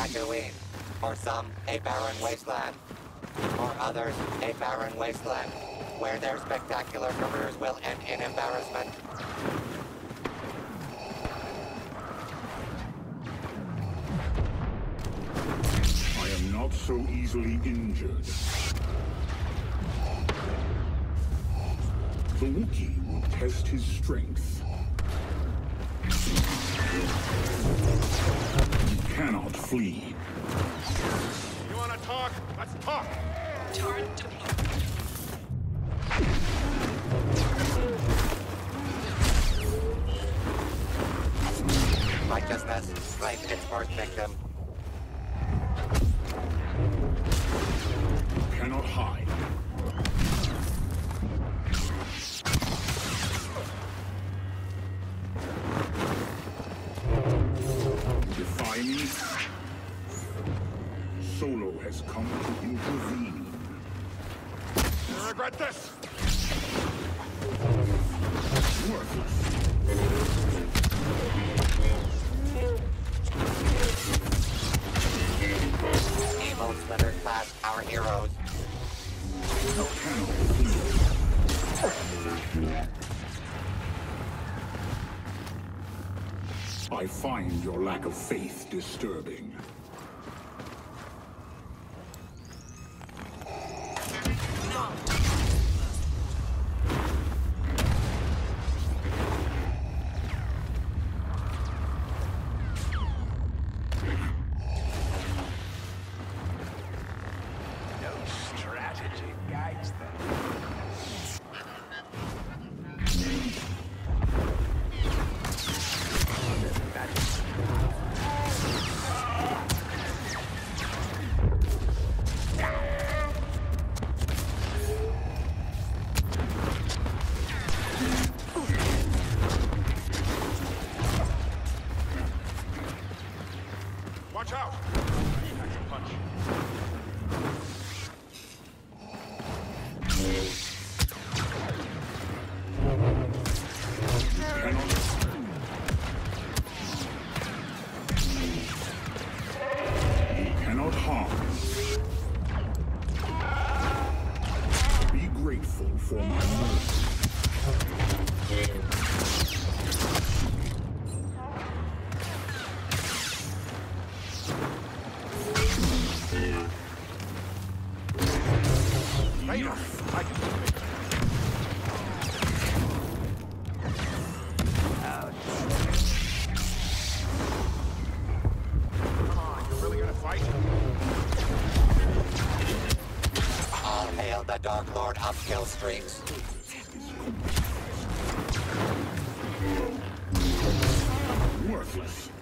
Tatooine. For some, a barren wasteland. For others, a barren wasteland, where their spectacular careers will end in embarrassment. I am not so easily injured. The Wookiee will test his strength. You cannot flee. You wanna talk? Let's talk! Turret deployed. Righteousness claimed its first victim. You cannot hide. Defy me? Solo has come to intervene. You regret this! Worthless. Evil Slitter class our heroes. You cannot flee. I find your lack of faith disturbing. No strategy guides them. Watch out! Action punch. He cannot harm. Be grateful for my mercy. Vader! I can do it. Come on, you're really gonna fight? All hail the Dark Lord of kill streaks. Worthless.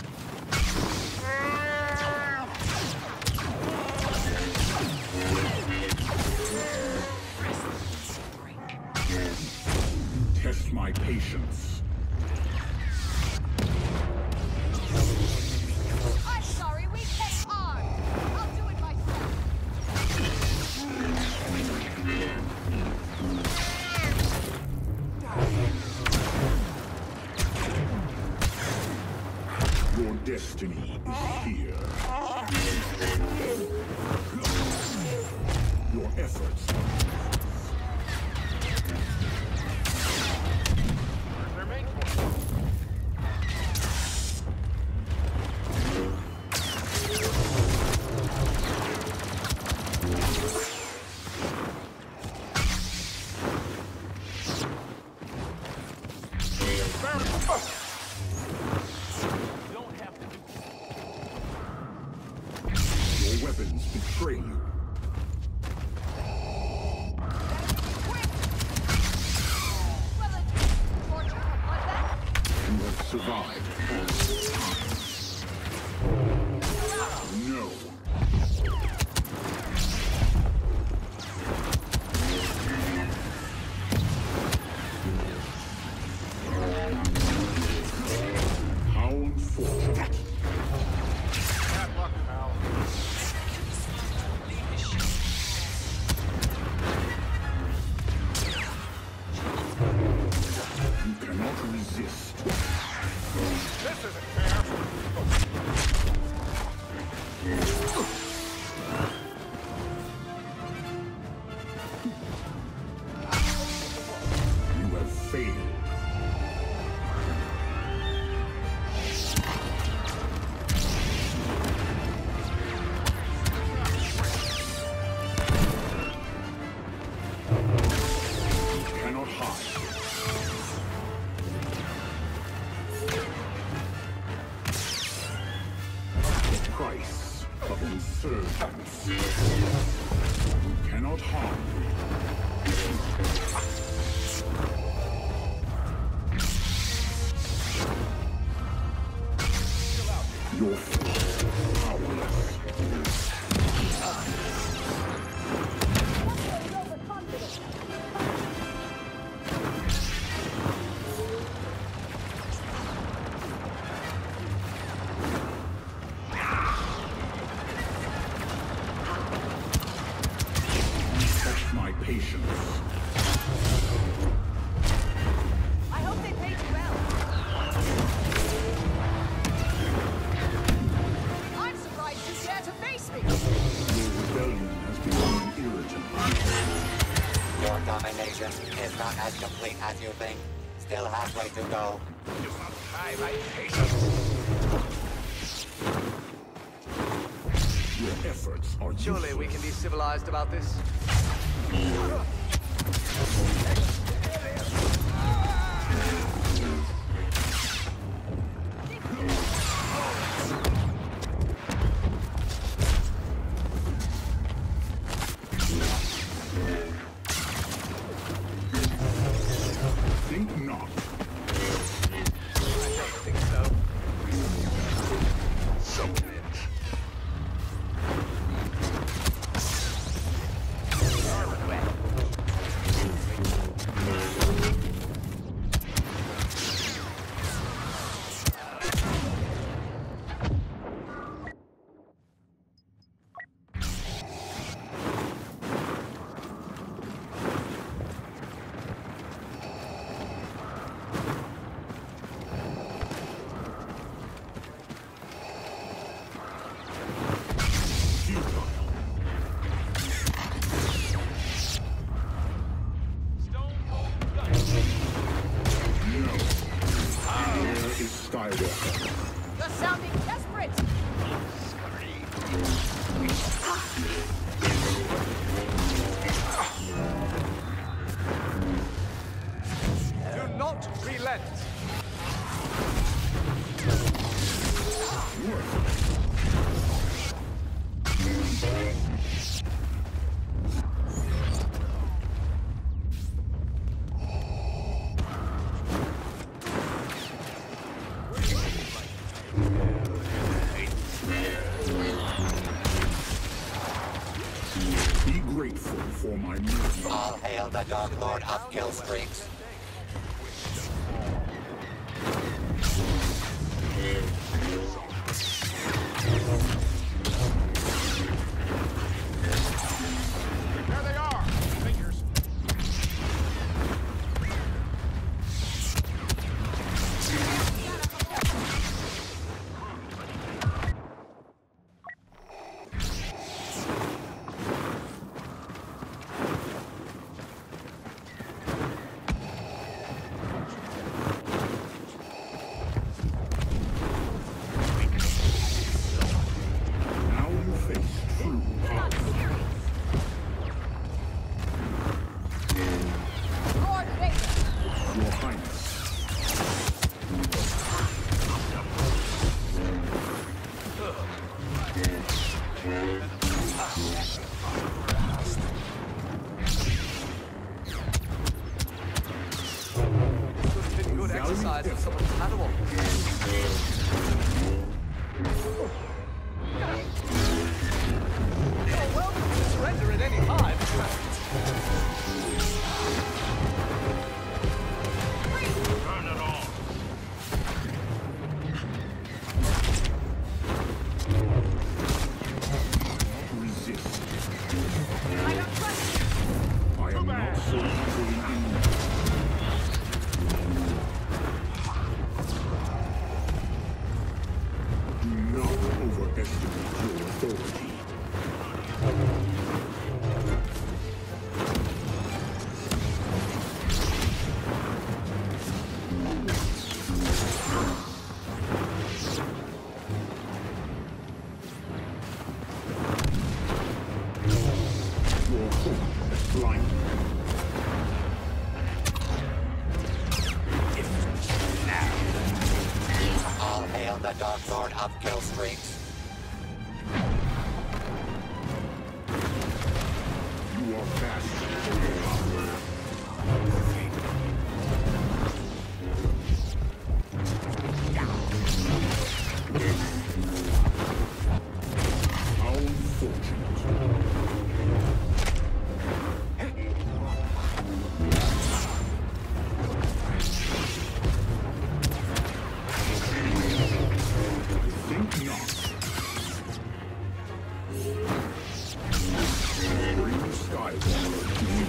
Test my patience. I'm sorry, we can't arm. I'll do it myself. Your destiny is here. Your efforts. Where's their main force? You don't have to do Your weapons betray you. Well, it's torture, was that? You have survived. No. How unfortunate. bad luck, pal. You cannot resist. This isn't fair. You have failed. You cannot hide. The price of insurgence. You cannot harm me. You're powerless. Test my patience. I hope they paid you well. I'm surprised you dare to face me. Your rebellion has become an irritant. Your domination is not as complete as you think. Still halfway to go. You must try my patience. Your efforts are Surely we can be civilized about this. Think not. I don't think so. Stone cold gun. No. Where is Skywalker? You're sounding desperate. Do not relent. Be grateful for my mercy. All hail the Dark Lord of Kill Streaks. There they are. Fingers. Now you face true power. Lord Vader. Your Highness. This would have been good exercise for someone's animal. You're welcome to surrender at any time. Turn it on. Resist. I don't trust you. I am not so easily injured. Do not Dark Lord of Kill Streaks. You are fast. How unfortunate. Think not. Bring Skywalker to me.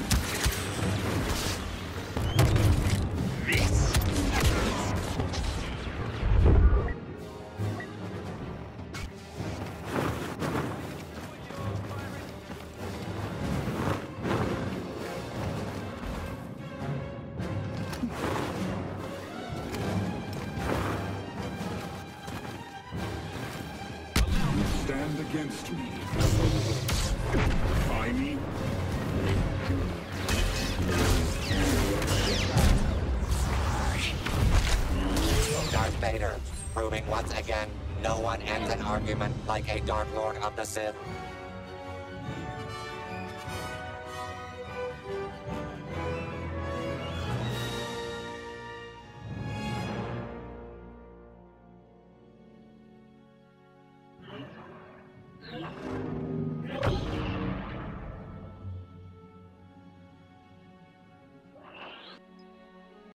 You stand against me. Defy me? Darth Vader, proving once again, no one ends an argument like a Dark Lord of the Sith.